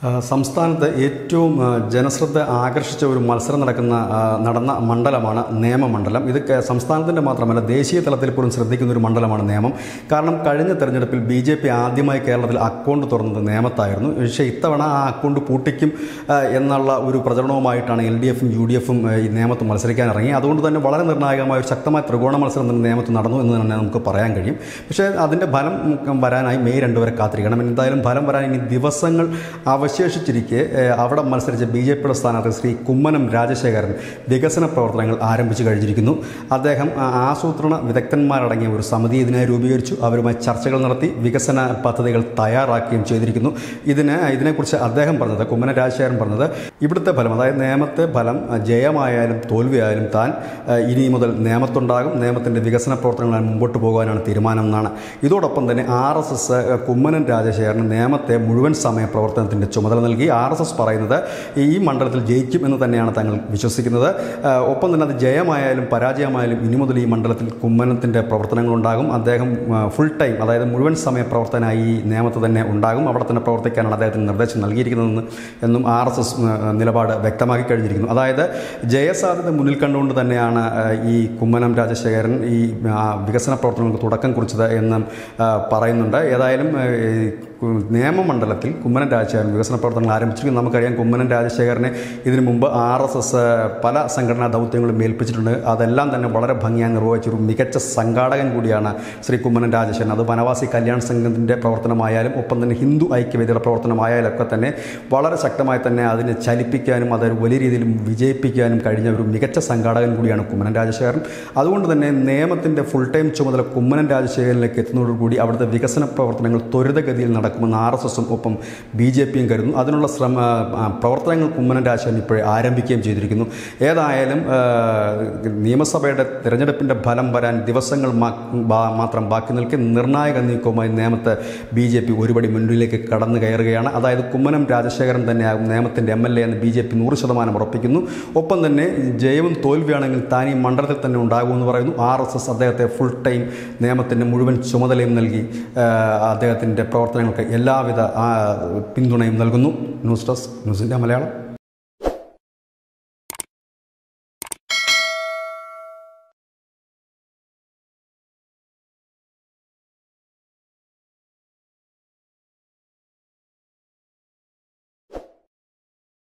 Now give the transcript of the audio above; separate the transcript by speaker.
Speaker 1: സംസ്ഥാനത്ത് ഏറ്റവും ജനശ്രദ്ധ ആകർഷിച്ച ഒരു മത്സരം നടന്ന മണ്ഡലമാണ് നേമമണ്ഡലം. ഇത് സംസ്ഥാനത്തിൻ്റെ മാത്രമല്ല ദേശീയ തലത്തിൽ പോലും ശ്രദ്ധിക്കുന്ന ഒരു മണ്ഡലമാണ് നേമം. കാരണം കഴിഞ്ഞ തെരഞ്ഞെടുപ്പിൽ BJP ആദ്യമായി കേരളത്തിൽ അക്കൗണ്ട് തുറന്നത് നേമത്തായിരുന്നു. പക്ഷേ ഇത്തവണ ആ അക്കൗണ്ട് പൂട്ടിക്കും എന്നുള്ള ഒരു പ്രചരണവുമായിട്ടാണ് LDF-ഉം UDF-ഉം ഈ നേമത്ത് മത്സരിക്കാൻ ഇറങ്ങി. അതുകൊണ്ട് തന്നെ വളരെ നിർണായകമായ ഒരു ശക്തമായ ത്രികോണ മത്സരം തന്നെ നേമത്ത് നടന്നു എന്ന് തന്നെ നമുക്ക് പറയാൻ കഴിയും. പക്ഷേ അതിൻ്റെ ഫലം വരാനായി മെയ് 2 വരെ കാത്തിരിക്കണം. എന്തായാലും ഫലം വരാൻ ഇനി ദിവസങ്ങൾ അവശേഷിച്ചിരിക്കെ അവിടെ മത്സരിച്ച BJP-യുടെ സ്ഥാനാർത്ഥി ശ്രീ കുമ്മനം രാജശേഖരൻ വികസന പ്രവർത്തനങ്ങൾ ആരംഭിച്ചു കഴിഞ്ഞിരിക്കുന്നു. അദ്ദേഹം ആസൂത്രണ വിദഗ്ധന്മാരടങ്ങിയ ഒരു സമിതി ഇതിനായി രൂപീകരിച്ചു. അവരുമായി ചർച്ചകൾ നടത്തി വികസന പദ്ധതികൾ തയ്യാറാക്കുകയും ചെയ്തിരിക്കുന്നു. ഇതിനെക്കുറിച്ച് അദ്ദേഹം പറഞ്ഞത്, കുമ്മനം രാജശേഖരൻ പറഞ്ഞത്, ഇവിടുത്തെ ഫലം, അതായത് നേമത്തെ ഫലം ജയമായാലും തോൽവിയായാലും താൻ ഇനി മുതൽ നേമത്തുണ്ടാകും, നേമത്തിൻ്റെ വികസന പ്രവർത്തനങ്ങൾ മുമ്പോട്ട് പോകാനാണ് തീരുമാനം എന്നാണ്. ഇതോടൊപ്പം തന്നെ RSS കുമ്മനം രാജശേഖരൻ നേമത്തെ മുഴുവൻ സമയ പ്രവർത്തനത്തിൻ്റെ ചുമതല നൽകി. RSS പറയുന്നത് ഈ മണ്ഡലത്തിൽ ജയിക്കും എന്ന് തന്നെയാണ് തങ്ങൾ വിശ്വസിക്കുന്നത്. ഒപ്പം തന്നെ അത് ജയമായാലും പരാജയമായാലും ഇനി മുതൽ ഈ മണ്ഡലത്തിൽ കുമ്മനത്തിൻ്റെ പ്രവർത്തനങ്ങളുണ്ടാകും. അദ്ദേഹം ഫുൾ ടൈം, അതായത് മുഴുവൻ സമയ പ്രവർത്തനമായി ഈ നേമത്ത് തന്നെ ഉണ്ടാകും. അവിടെ തന്നെ പ്രവർത്തിക്കാനാണ് അദ്ദേഹത്തിന് നിർദ്ദേശം നൽകിയിരിക്കുന്നതെന്ന് എന്നും RSS നിലപാട് വ്യക്തമാക്കി കഴിഞ്ഞിരിക്കുന്നു. അതായത് ജയസാധ്യത മുന്നിൽ കണ്ടുകൊണ്ട് തന്നെയാണ് ഈ കുമ്മനം രാജശേഖരൻ ഈ വികസന പ്രവർത്തനങ്ങൾക്ക് തുടക്കം കുറിച്ചത് എന്നും പറയുന്നുണ്ട്. ഏതായാലും നേമമണ്ഡലത്തിൽ കുമ്മനം രാജശേഖരൻ വികസന പ്രവർത്തനങ്ങൾ ആരംഭിച്ചിരിക്കുന്നു. നമുക്കറിയാം, കുമ്മനം രാജശേഖരനെ ഇതിനു മുമ്പ് RSS പല സംഘടനാ ദൗത്യങ്ങളും ഏൽപ്പിച്ചിട്ടുണ്ട്. അതെല്ലാം തന്നെ വളരെ ഭംഗിയായി നിർവഹിച്ചൊരു മികച്ച സംഘാടകൻ കൂടിയാണ് ശ്രീ കുമ്മനം രാജശേഖരൻ. അത് വനവാസി കല്യാൺ സംഘത്തിൻ്റെ പ്രവർത്തനമായാലും ഒപ്പം തന്നെ ഹിന്ദു ഐക്യവേദിയുടെ പ്രവർത്തനമായാലും ഒക്കെ തന്നെ വളരെ ശക്തമായി തന്നെ അതിനെ ചലിപ്പിക്കാനും അതൊരു വലിയ രീതിയിൽ വിജയിപ്പിക്കാനും കഴിഞ്ഞ ഒരു മികച്ച സംഘാടകൻ കൂടിയാണ് കുമ്മനം രാജശേഖരൻ. അതുകൊണ്ട് തന്നെ നേമത്തിൻ്റെ ഫുൾ ടൈം ചുമതല കുമ്മനം രാജശേഖരനിലേക്ക് എത്തുന്നതോടുകൂടി അവിടുത്തെ വികസന പ്രവർത്തനങ്ങൾ ത്വരിതഗതിയിൽ നടക്കുമെന്ന് RSS-ഉം ഒപ്പം BJP-യും കരുതുന്നു. അതിനുള്ള പ്രവർത്തനങ്ങൾ കുമ്മനം രാജശേഖരൻ ഇപ്പോഴേ ആരംഭിക്കുകയും ചെയ്തിരിക്കുന്നു. ഏതായാലും നിയമസഭയുടെ തിരഞ്ഞെടുപ്പിൻ്റെ ഫലം വരാൻ ദിവസങ്ങൾ മാത്രം ബാക്കി നിൽക്കെ നിർണായക നീക്കവുമായി നേമത്ത് BJP ഒരുപടി മുന്നിലേക്ക് കടന്നു കയറുകയാണ്. അതായത് കുമ്മനം രാജശേഖരൻ തന്നെയാകും നേമത്തിൻ്റെ MLA എന്ന് BJP 100% ഉറപ്പിക്കുന്നു. ഒപ്പം തന്നെ ജയവും തോൽവിയാണെങ്കിൽ താൻ ഈ മണ്ഡലത്തിൽ തന്നെ ഉണ്ടാകുമെന്ന് പറയുന്നു. RSS അദ്ദേഹത്തെ ഫുൾ ടൈം നേമത്തിൻ്റെ മുഴുവൻ ചുമതലയും നൽകി അദ്ദേഹത്തിൻ്റെ പ്രവർത്തനങ്ങൾക്ക് എല്ലാവിധ പിന്തുണയും നൽകുന്നു. News desk, news India Malayalam.